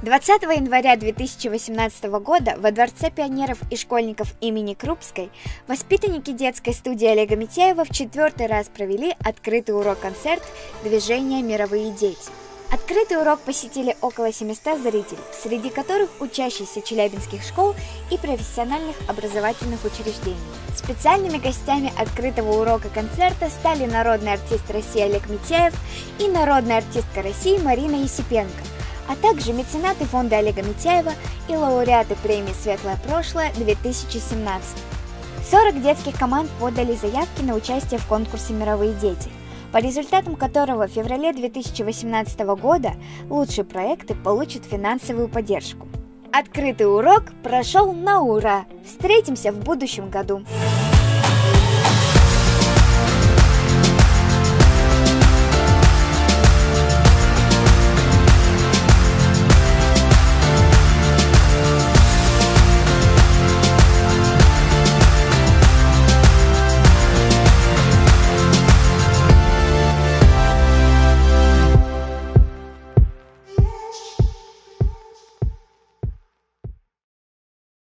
20 января 2018 года во Дворце пионеров и школьников имени Крупской воспитанники детской студии Олега Митяева в 4-й раз провели открытый урок-концерт «Движение «Мировые дети». Открытый урок посетили около 700 зрителей, среди которых учащиеся челябинских школ и профессиональных образовательных учреждений. Специальными гостями открытого урока-концерта стали народный артист России Олег Митяев и народная артистка России Марина Есипенко, а также меценаты фонда Олега Митяева и лауреаты премии «Светлое прошлое-2017». 40 детских команд подали заявки на участие в конкурсе «Мировые дети», по результатам которого в феврале 2018 года лучшие проекты получат финансовую поддержку. Открытый урок прошел на ура! Встретимся в будущем году!